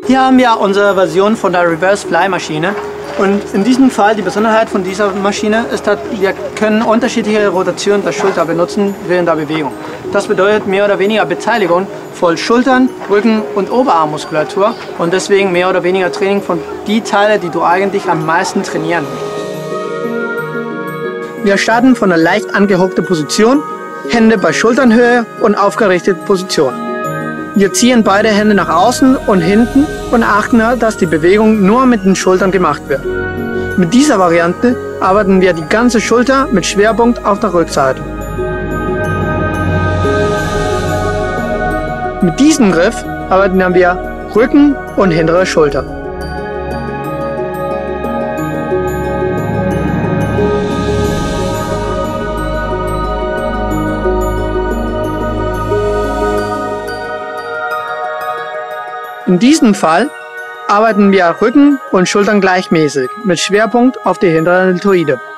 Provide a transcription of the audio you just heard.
Hier haben wir unsere Version von der Reverse Fly Maschine. Und in diesem Fall, die Besonderheit von dieser Maschine ist, dass wir können unterschiedliche Rotationen der Schulter benutzen während der Bewegung. Das bedeutet mehr oder weniger Beteiligung von Schultern, Rücken und Oberarmmuskulatur und deswegen mehr oder weniger Training von die Teile, die du eigentlich am meisten trainieren möchtest. Wir starten von einer leicht angehockten Position, Hände bei Schulternhöhe und aufgerichtete Position. Wir ziehen beide Hände nach außen und hinten und achten, dass die Bewegung nur mit den Schultern gemacht wird. Mit dieser Variante arbeiten wir die ganze Schulter mit Schwerpunkt auf der Rückseite. Mit diesem Griff arbeiten wir Rücken und hintere Schulter. In diesem Fall arbeiten wir Rücken und Schultern gleichmäßig mit Schwerpunkt auf die hintere Deltoide.